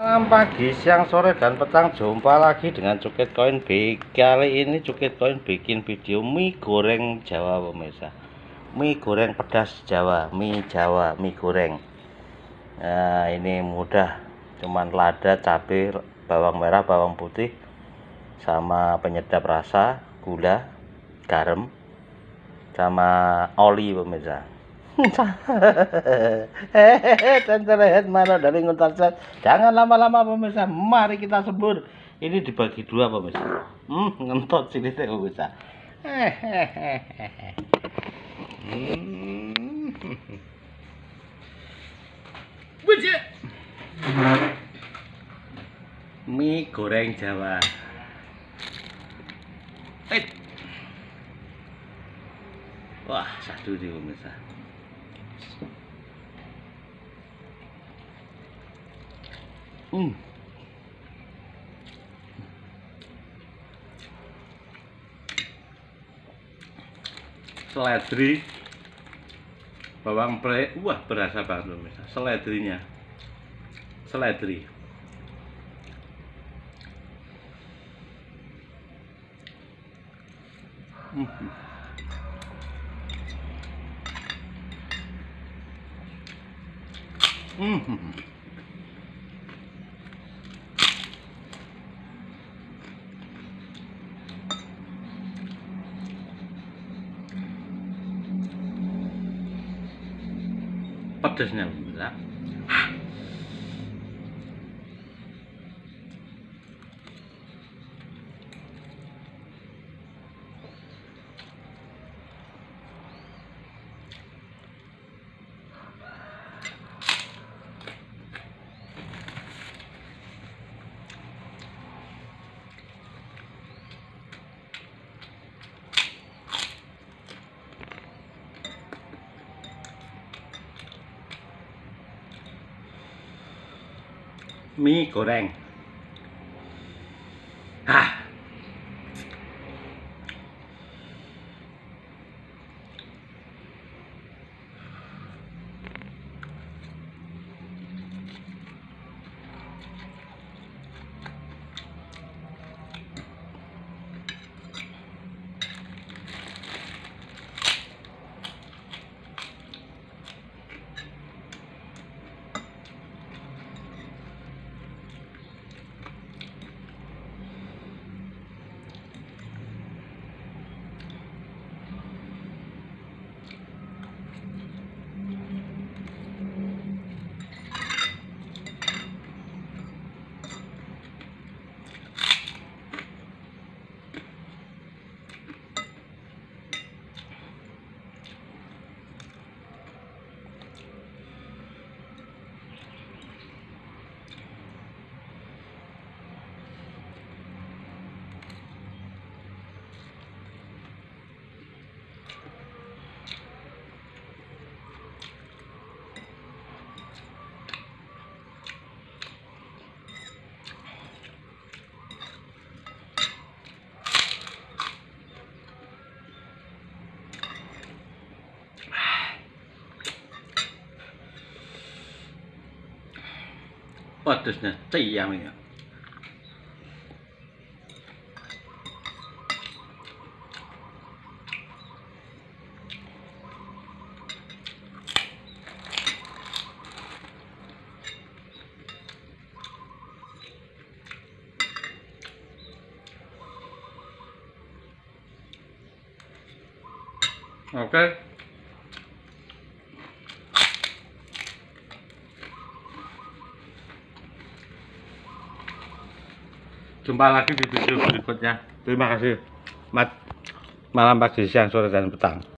Malam, pagi, siang, sore, dan petang, jumpa lagi dengan Cukit Koin B. Kali ini Cukit Koin bikin video mie goreng Jawa pemirsa. Mie goreng pedas Jawa, mie Jawa, mie goreng. Nah, ini mudah, cuman lada, cabai, bawang merah, bawang putih, sama penyedap rasa, gula, garam, sama oli pemirsa. Dan terlihat mana dari nguntarsan. Jangan lama-lama pemirsa, mari kita sebur. Ini dibagi dua pemirsa. Ngentot sini teh pemirsa. Bujek. Mie goreng Jawa. Wah, satu nih pemirsa. Seledri, bawang pre, wah berasa banget pemirsa. Seledrinya, seledri. Pedasnya pemirsa. Mie goreng. Pedasnya tiang ya. Oke. Jumpa lagi di video berikutnya. Terima kasih. Malam, pagi, siang, sore, dan petang.